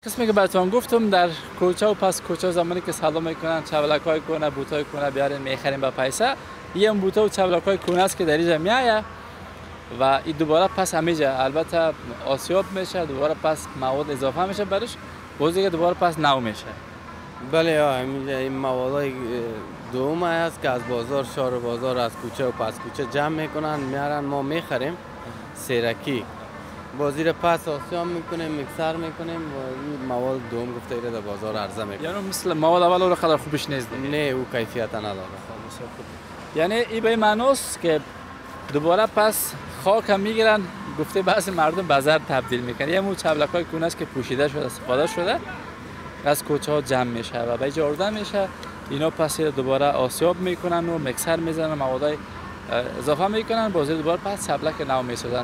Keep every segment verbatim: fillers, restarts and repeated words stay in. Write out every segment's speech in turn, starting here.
قسمی که براتون گفتم در کوچه و پس کوچه زمانی که سلام میکنن چولکای کنه بوتای کنه بیارین میخریم به پیسه. یه بوتا و چولکای کنه است که در اینجا میایه و این دوباره پس همیجا البته آسیاب میشه، دوباره پس مواد اضافه میشه برش، بازی که دوباره پس نو میشه. بله ها، همیجا این موادای دوم هست که از بازار شهر و بازار از کوچه و پس کوچه جمع میکنن میارن ما میخریم سیرکی. بازی را پس آسیاب میکنیم میکسر میکنیم و این مواد دوم گفته ایره در بازار عرضه میکنیم. یعنی مثل مواد اول رو خیلی خوبش نیست. نه او کیفیت نداره. یعنی این به معناست که دوباره پس خاک هم میگیرن، گفته بعضی مردم بازار تبدیل میکنن. یه مو چبلکای کونه است که پوشیده شده استفاده شده از کوچه ها جمع میشه و به اینجا آورده میشه. اینا پس دوباره آسیاب میکنن و میکسر میزنن، مواد اضافه میکنن، بازی دوباره پس چبلک نو میسازن.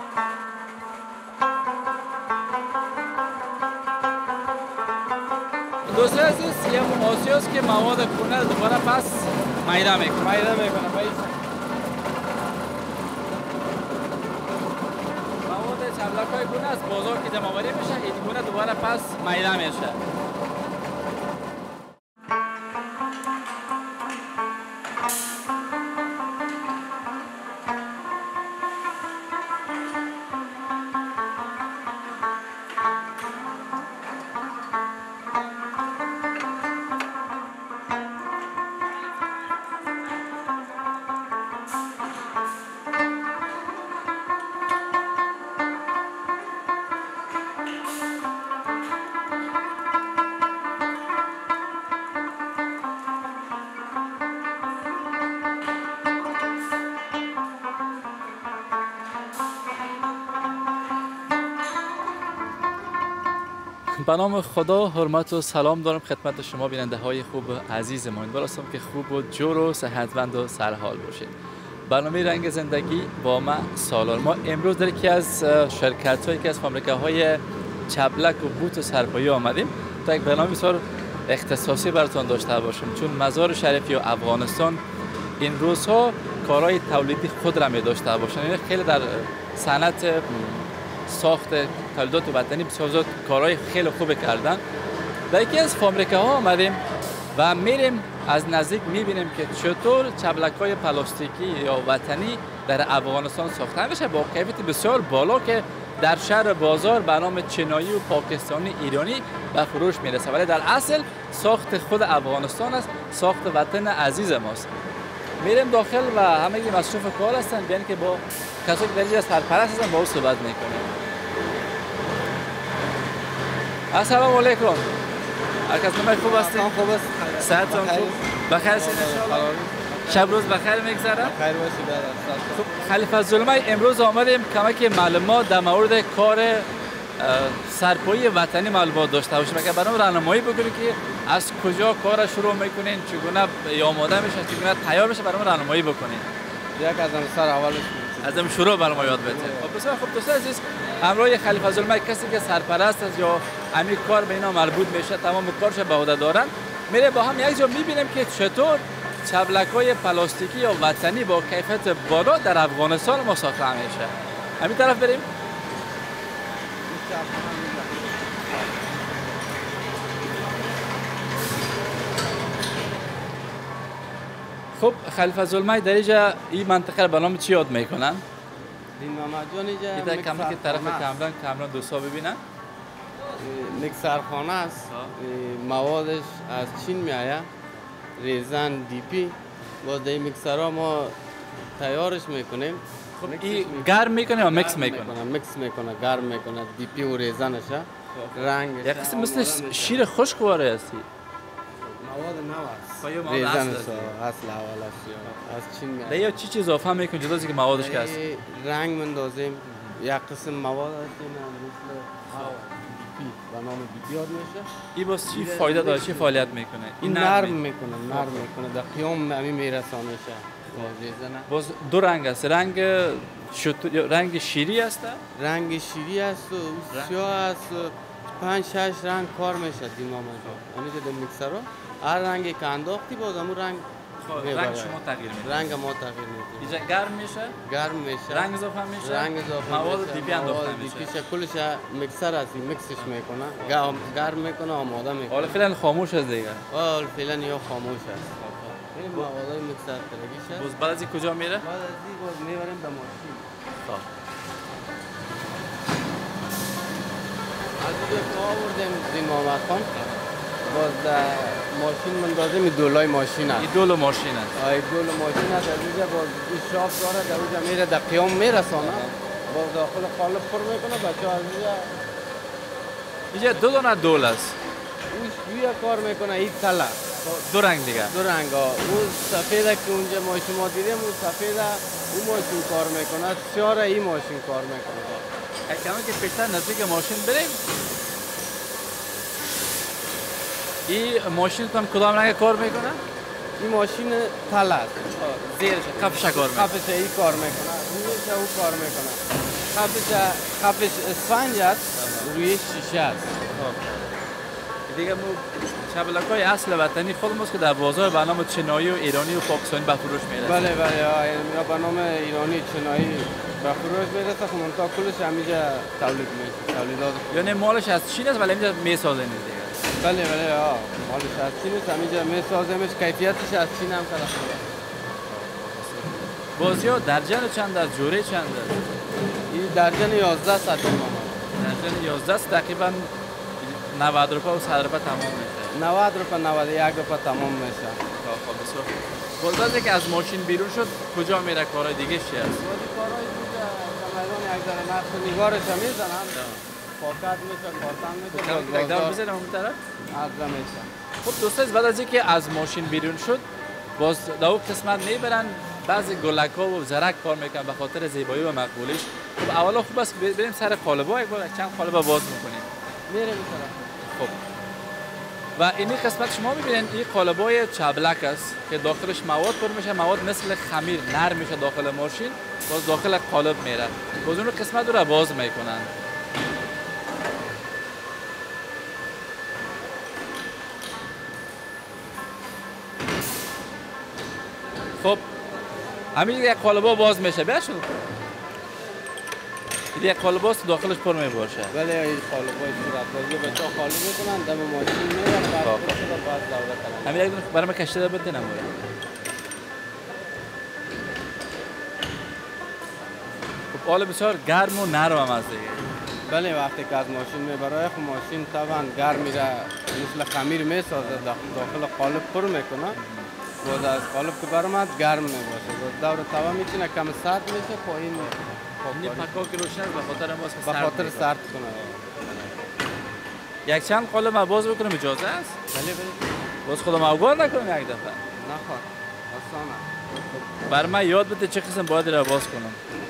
دوستی عزیز یه مو آسیاست که مواد کونه دوباره پس میده میکنه. میده میکنه. مواد چبلکای کونه از بازار که جمع آوری میشه، این کونه دوباره پس میده میشه. به نام خدا حرمت و سلام دارم خدمت شما بیننده های خوب عزیزم. امیدوارم که خوب و جور و صحتمند و سرحال باشید. برنامه رنگ زندگی با ما سالار. ما امروز در یکی از شرکت هایی که از فابریکه‌های چبلک و بوت و سرپایی آمدیم تا یک برنامه بسیار اختصاصی براتون داشته باشیم، چون مزار شریفی و افغانستان این روزها کارهای تولیدی خود را می داشته باشن. یعنی خیلی در صنعت ساخت تولیدات وطنی بسیار زیاد کارهای خیلی خوب کردن. در یکی از فابریکه ها آمدیم و میریم از نزدیک میبینیم که چطور چبلک‌های پلاستیکی یا وطنی در افغانستان ساخته میشه با کیفیت بسیار بالا که در شهر بازار به نام چینایی و پاکستانی ایرانی به فروش میرسه، ولی در اصل ساخت خود افغانستان است، ساخت وطن عزیز ماست. میریم داخل و همگی مصروف کار هستن، بیان که با کسایی که در اینجا سرپرست هستن با او صحبت میکنیم. السلام علیکم. هر کس نمای خوب هستید؟ خوب است. صحتتون خوب؟ بخیر هستید انشاءالله؟ شب روز بخیر میگذره؟ بخیر باشید. خب خلیفه الظلمه امروز آمدیم کمک معلومات در مورد کار سرپایی وطنی معلومات داشته باشیم. اگر برام راهنمایی بکنید که از کجا کار شروع میکنین، چگونه آماده میشه، چگونه تیار میشه، برام راهنمایی بکنید. یک از سر اولش ازم شروع برام یاد بده. خب بسیار خوب دوستان عزیز، همراه خلیفه الظلمه کسی که سرپرست است یا همین کار به اینا مربوط میشه، تمام کارش به عهده دارن، میره با هم یک جا میبینیم که چطور چبلک‌های پلاستیکی یا وطنی با کیفیت بالا در افغانستان ما ساخته میشه. همین طرف بریم. خب خلیفه الظلمه در اینجا این منطقه به نام چی یاد میکنن؟ این محمد اینجا یه کاملا که طرف کاملا کاملا دوستا ببینن. مکسرخانه است. موادش از چین میآید. ریزن دی پی. باز در میکسرها ما تیارش میکنیم. خب این گرم میکنه یا میکس میکنه؟ میکس میکنه، گرم میکنه دی پی و ریزنش. رنگش. یک قسم مثل شیر خشک واره هستی. مواد نو است. ریزن است. اصل اولش از چین میاد. یا چی چیز اضافه میکنید جدا از اینکه موادش که هست؟ رنگ مندازیم. یک قسم مواد هست مثل پی به نام دی پی یاد میشه. این باز چی فایده داره، چی فعالیت میکنه؟ این نرم میکنه، نرم میکنه، در قیام همین میرسانه شه. باز دو رنگ است، رنگ رنگ شیری است، رنگ شیری است و سیاه است، پنج شش رنگ کار میشه دیما ماجا. همین در میکسرها هر رنگی که انداختی باز همون رنگ رنگ شما تغییر میده. رنگ ما تغییر میده. اینجا گرم میشه؟ گرم میشه. رنگ اضافه میشه؟ رنگ اضافه میشه. مواد دیپی انداخته میشه. دیپیش کلش میکسر است، میکسش میکنه. گرم میکنه، آماده میکنه. حالا فعلا خاموش است دیگه. حالا فعلا یا خاموش است. این مواد میکسر ترگیش است. باز بعد از کجا میره؟ بعد از این باز میبریم به ماشین. خب. از اینجا که آوردیم زین محمد خان باز در ماشین مندازیم. این دولای ماشین است. این دول ماشین است. این دول ماشین است. در اینجا باز این شاف داره، در اونجا میره در قیام میرسانه. باز داخل قالب پر میکنه. بچه ها از اینجا اینجا دو دونه دول است. اون شویه کار میکنه. این تله دو رنگ دیگه. دو رنگ ها. اون سفیده که اونجا ما شما دیدیم اون سفیده اون ماشین کار میکنه. سیاره این ماشین کار میکنه. کمی که پیشتر نزدیک ماشین بریم. این ماشین تام کدام رنگ کار میکنه؟ این ماشین تله است. زیرش کفش کار میکنه. کفش این کار میکنه. رویش او کار میکنه. کفش کفش اسفنج است. روی شیشه است. دیگه مو شبلکای اصل وطنی خودمون که در بازار به نام چینایی و ایرانی و پاکستانی به فروش میرسه. بله بله یا به نام ایرانی چینایی به فروش میرسه. خب منتها کلش همینجا تولید میشه. تولیدات. یعنی مالش از چین است ولی اینجا میسازن دیگه. بله بله ها مالش از چین است. همینجا میسازیمش. کیفیتش از چین هم طرف. بازی‌ها درجن چند است؟ جوره چند است؟ این درجن یازده صد تومان. درجن یازده تقریبا نود روپیه و صد روپیه تمام میشه. نود روپیه نود و یک روپیه تمام میشه. خب بسیار خوب. بعد که از ماشین بیرون شد کجا میره؟ کارهای دیگه چی است؟ بازی کارهای دیگه میدان یک ذره نقش و نگارش هم میزنن. پاکت میشه، کارتن میشه. یک دور بزنم اون طرف. عرضه میشه. خب دوستان بعد از اینکه از ماشین بیرون شد باز در اون قسمت میبرن بعضی گلک‌ها و زرک کار میکنن به خاطر زیبایی و مقبولیش. خب اولا خوب است بریم سر قالب‌ها یک بار چند قالب باز میکنیم. میره میشه. خب و این قسمت شما میبینید این قالب‌های چبلک است که داخلش مواد پر میشه. مواد مثل خمیر نرم میشه داخل ماشین باز داخل قالب میره. باز اون قسمت رو باز میکنن. خب همین یک قالب‌ها باز میشه. بیا شد این یک قالب است داخلش پر می باشه. بله این قالب‌های صورت بازی بچه‌ها خالی میکنن دم ماشین میرن بعد خود بعد دورت کنن. همین یک دونه برام کشیده بده نموره. خب حالا بسیار گرم و نرم هم از دیگه. بله وقتی که از ماشین میبره خب ماشین طبعا گرم میره مثل خمیر میسازه داخل قالب پر میکنه. باز از قالب که برآمد گرم میباشه. دور توا میچینه کم سرد میشه پایین میشه. این پکا که روشن به خاطر ماست که به خاطر سرد کنه. یک چند قالب ما باز بکنم اجازه است؟ بله بله. باز خودم اوگار نکنم یک دفعه. نخواد. آسانه. بر من یاد بده چه قسم باید را باز کنم.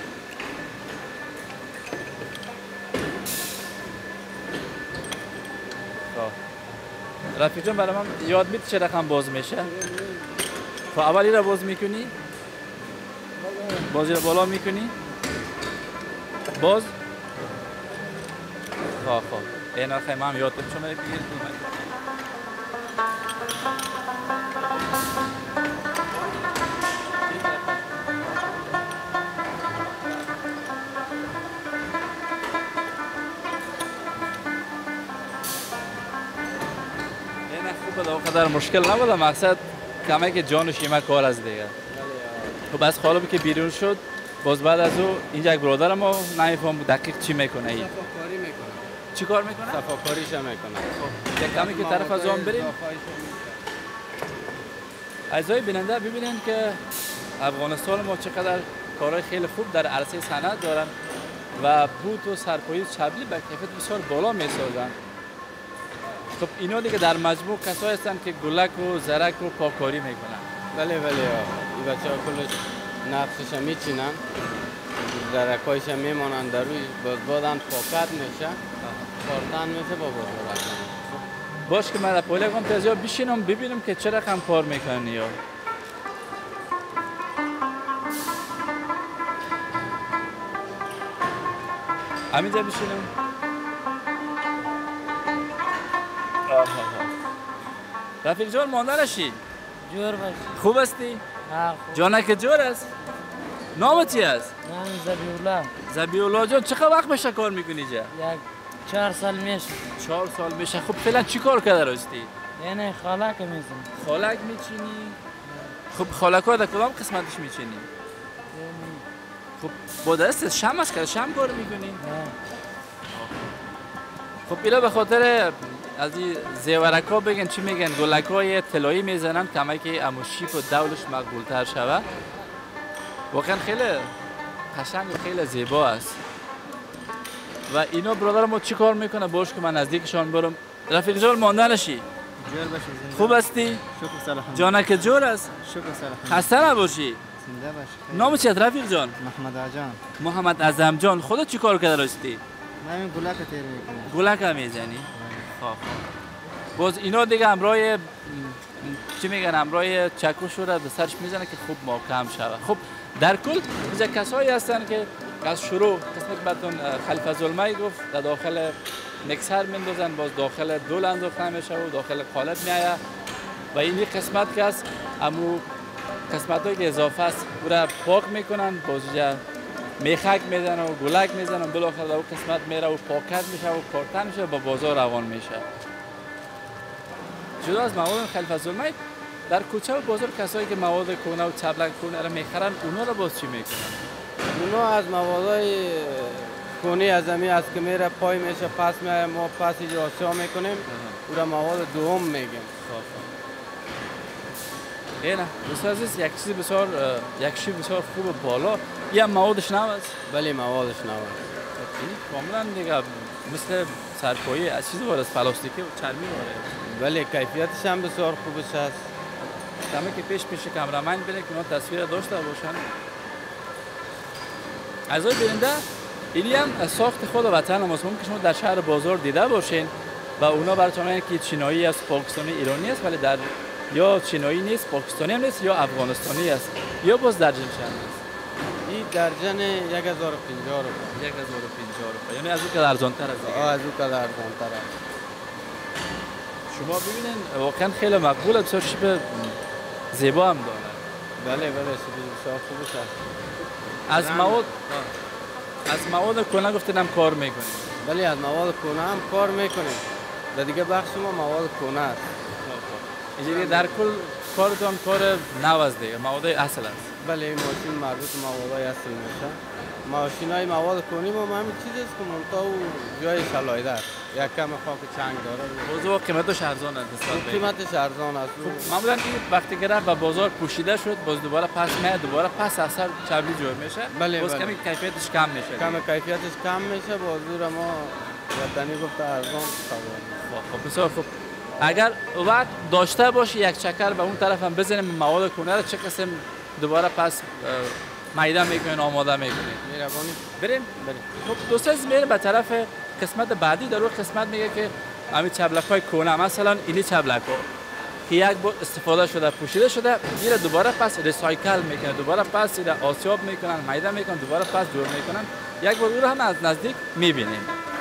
رفیق جان برای من یاد میده چه رقم باز میشه؟ خب اولی را باز میکنی؟ بازی را بالا میکنی؟ باز؟ خب خب این خیلی من یاد بده شما بگیرید. در مشکل نبود. مقصد کمه که جان و شیمه کار از دیگه. خب از قالبی که بیرون شد باز بعد از او اینجا یک برادر ما نمیفهم دقیق چی میکنه. این صفاکاری میکنه. چی کار میکنه؟ صفاکاریش میکنه. خب یک کمی که طرف از آن بریم. اعزای بیننده ببینید که افغانستان ما چقدر کارهای خیلی خوب در عرصه صنعت دارن و بوت و سرپایه چبلی به کیفیت بسیار بالا میسازن. خب اینا دیگه در مجموع کسایی هستن که گلک و زرک و پاککاری میکنن. بله بله این بچه‌ها کلش نقشش میچینن. زرکایش میمانن در روی باز بعدن پاکت میشه. کارتن میشه با بازار. باش که من پایله کنم تازه بشینم ببینم که چه رقم کار میکنن یا همینجا بشینم. رفیق جان مانده نشی جور باش. خوب هستی؟ ها خوب. جانک جور است؟ نام چی است؟ نام زبیولا. زبیولا جان چقدر وقت میشه کار میکنی جا؟ یک چهار سال میشه. چهار سال میشه. خب فعلا چی کار کرده راستی؟ یعنی خالک میزنم. خالک میچینی؟ خب خالک ها در کدام قسمتش میچینی؟ خب با دست شم است که شم کار میکنی؟ نه. خب اینا به خاطر از این زیورک ها بگن چی میگن گلک های طلایی میزنن کمک امو شیپ و دولش مقبول تر شود. واقعا خیلی قشنگ و خیلی زیبا است. و اینا برادر ما چی کار میکنه باش که من نزدیکشان برم. رفیق جان مانده نشی. جور باشی. خوب هستی؟ شکر سلام. جانک جور است؟ شکر سلام. خسته نباشی. زنده باشی. نام چیه رفیق جان؟ محمد اعجان. محمد اعظم جان خودت چی کار کرده راستی؟ من این گلک تیر میکنم. گلک هم میزنی؟ خب باز اینا دیگه همراه چی میگن همراه چکو شده به سرش میزنه که خوب محکم شود. خب در کل اینجا کسایی هستن که از شروع قسمت بعدون خلیفه ظلمه گفت در داخل مکسر میندازن باز داخل دول انداخته میشه و داخل قالب میآید و این قسمت که است امو قسمت هایی که اضافه است او را پاک میکنن باز اینجا میخک میزنن و گلک میزنن بالاخره در اون قسمت میره و پاکت میشه و کارتن میشه و با بازار روان میشه. جدا از مواد خلیفه ظلمه در کوچه و بازار کسایی که مواد کهنه و چبلک کهنه را میخرن اونا را باز چی میکنن؟ اونا از موادهای کهنه از زمین است که میره پای میشه پس میای ما پس اینجا آسیا میکنیم او را مواد دوم میگیم. اینه بسیار عزیز یک چیز بسیار یک چیز بسیار خوب و بالا این موادش نو است؟ بله موادش نو است. کاملا دیگه مثل سرپایی از چیز وارد پلاستیکی و چرمی وارد. بله کیفیتش هم بسیار خوبش است. کمی که پیش پیش کامرامن بینه که اونا تصویر داشته باشن. اعضای بیننده اینی هم ساخت خود وطن ماست که شما در شهر بازار دیده باشین و اونا براتون میگن که چینایی است پاکستانی ایرانی است ولی در یا چینایی نیست پاکستانی هم نیست یا افغانستانی است یا باز درجن چند است. این درجن یک هزار و پنجاه روپیه. یک هزار و پنجاه روپیه یعنی از اون که ارزان تر است. آه از اون که ارزان تر است. شما ببینین واقعا خیلی مقبول بسیار شیپ زیبا هم داره. بله بله شیپ بسیار خوبش است. از مواد از مواد کهنه گفتینم کار میکنیم. بله از مواد کهنه هم کار میکنیم. در دیگه بخش ما مواد کهنه است. اینجوری در کل کارتون کار نو است دیگه مواد اصل است. بله این ماشین مربوط به موادهای اصل میشه. ماشینای مواد کهنه ما همین چیزی است که منتها جای شلایده است. یک کم خاک چنگ داره. بازار قیمتش ارزان است نسبت به قیمتش ارزان است. معمولا این وقتی که رفت و بازار پوشیده شد باز دوباره پس میاد دوباره پس اثر چبلی جور میشه. بله باز بله. کمی کیفیتش کم میشه. کم کیفیتش کم میشه بازار ما وطنی گفت ارزان خب خب بسیار خوب. اگر وقت داشته باشی یک چکر به اون طرف هم بزنیم مواد کهنه رو چه قسم دوباره پس میده میکنین آماده میکنین. مهربانی بریم بریم. خب دوستان میریم به طرف قسمت بعدی. در اون قسمت میگه که همین چبلک های کهنه مثلا اینی چبلک ها که یک بار استفاده شده پوشیده شده میره دوباره پس ریسایکل میکنه دوباره پس اینا آسیاب میکنن میده میکنن دوباره پس جور میکنن یک بار رو هم از نزدیک میبینیم.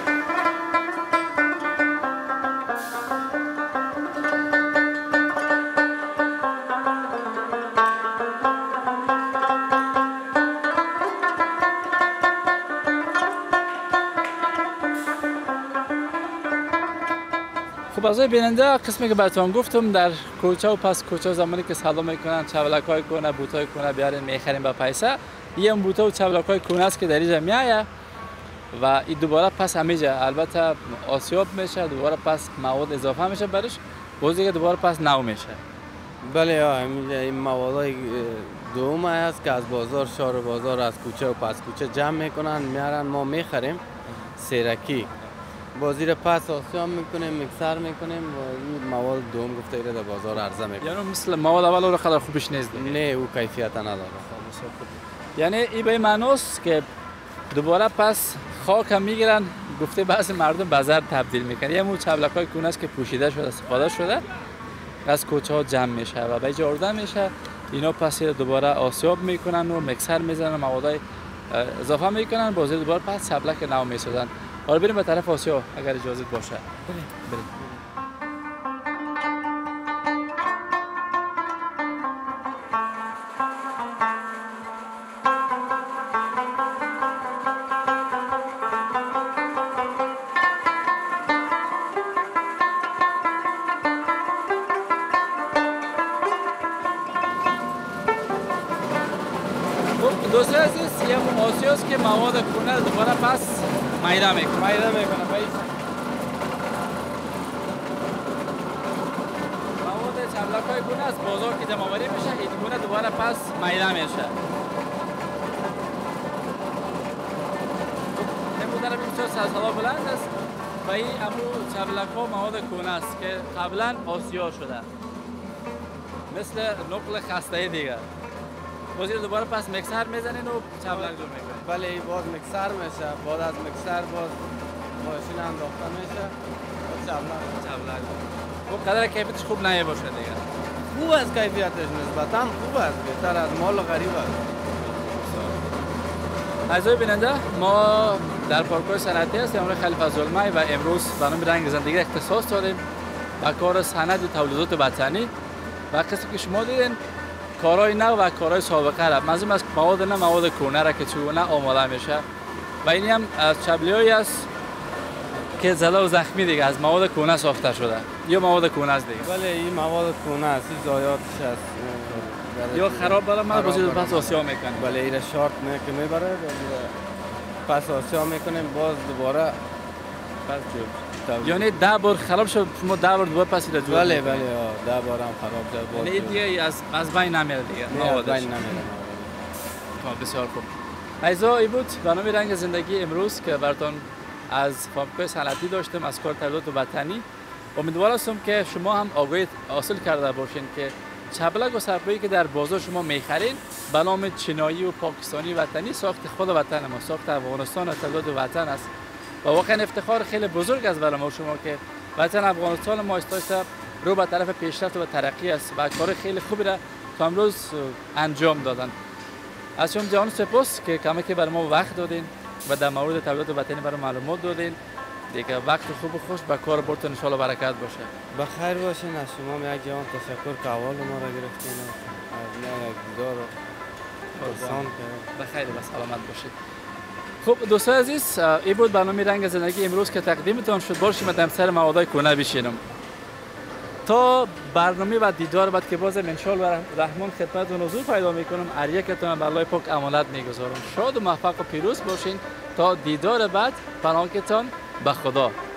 خب از بیننده قسمی که براتون گفتم در کوچه و پس کوچه زمانی که سلام میکنن چبلک های کهنه بوت های کهنه بیارین میخریم با پیسه یه بوت و چبلک های کهنه است که در اینجا میآید و این دوباره پس همیشه البته آسیاب میشه دوباره پس مواد اضافه میشه برش باز دیگه دوباره پس نو میشه. بله همینجا این موادهای دوم است که از بازار شهر بازار از کوچه و پس کوچه جمع میکنن میارن ما میخریم سیرکی بازی پس آسیاب میکنیم میکسر میکنیم و این مواد دوم گفته ایره در بازار عرضه میکنیم. یعنی مثل مواد اول رو خیلی خوبش نیست. نه او کیفیت نداره. یعنی این به معناست که دوباره پس خاک هم میگیرن گفته بعضی مردم بازار تبدیل میکنن. یه مو چبلک های کهنه است که پوشیده شده استفاده شده از کوچه ها جمع میشه و به اینجا آورده میشه اینا پس دوباره آسیاب میکنن و میکسر میزنن مواد اضافه میکنن بازی دوباره پس چبلک نو میسازن. حالا بریم به طرف آسیا اگر اجازه باشه. بریم بریم. دوستان عزیز یه آسیه است که مواد کهنه رو دوباره پس میده میکنه میده میکنه بایی مواد چبلک های کهنه از بازار که جمع آوری میشه این کهنه دوباره پس میده میشه این بودن بسیار سرسلا بلند است و این امو چبلک ها مواد کهنه است که قبلا آسیا شده مثل نقل خسته دیگر بازی رو دوباره پس مکسر میزنین و چبلک رو میکنین بله باز مکسر میشه بعد از مکسر باز ماشین انداخته میشه و چبلک چبلک خب قدر کیفیتش خوب نهی باشه دیگه خوب از کیفیتش نسبتا خوب است بهتر از مال غریب است اعضای بیننده ما در پارک‌های صنعتی هستیم امروز خلیفه الظلمه و امروز برنامه رنگ زندگی اختصاص داریم به کار صنعت و تولیدات وطنی و قسمی که شما دیدین کارهای نو و کارهای سابقه را منظورم از مواد نه مواد کهنه را که چگونه آماده میشه و این هم از چبلیایی است که زده و زخمی دیگه از مواد کهنه ساخته شده یا مواد کهنه است دیگه بله این مواد کهنه است این ضایعاتش است یا خراب بالا ما بازی پس آسیا میکنه بله این شارت نه که میبره پس آسیا میکنیم باز دوباره پس جو یعنی ده بار خراب شد شما ده بار دوباره پس اینا جور بله بله ده بار هم خراب شد یعنی این دیگه از از بین نمیره دیگه موادش بین نمیره بسیار خوب ایزا ای بود برنامه رنگ زندگی امروز که براتون از فابریکای صنعتی داشتم از کار تولیدات وطنی امیدوارم هستم که شما هم آگاهی حاصل کرده باشین که چبلک و سرپایی که در بازار شما میخرین به نام چینایی و پاکستانی وطنی ساخت خود وطن ما ساخت افغانستان و تولیدات وطن است و واقعا افتخار خیلی بزرگ است برای ما شما که وطن افغانستان ما استایسته رو به طرف پیشرفت و ترقی است و کار خیلی خوبی را تا امروز انجام دادن. از شما جان سپاس که کمی که برای ما وقت دادین و در مورد تولیدات وطنی برای معلومات دادین. دیگه وقت خوب و خوش به کار برتون ان شاء الله برکت باشه. بخیر باشین. از شما یک جوان تشکر که اول ما را گرفتین از نه گزار آسان که بخیر و سلامت باشید. خب دوستان عزیز این بود برنامه رنگ زندگی امروز که تقدیمتان شد. باشیم در سر موادهای کهنه بشینم تا برنامه و دیدار بعد که باز ان شاء الله رحمان خدمتتون حضور پیدا میکنم. هر یکتون به الله پاک امانت میگذارم. شاد و موفق و پیروز باشین تا دیدار بعد. پناهتان به خدا.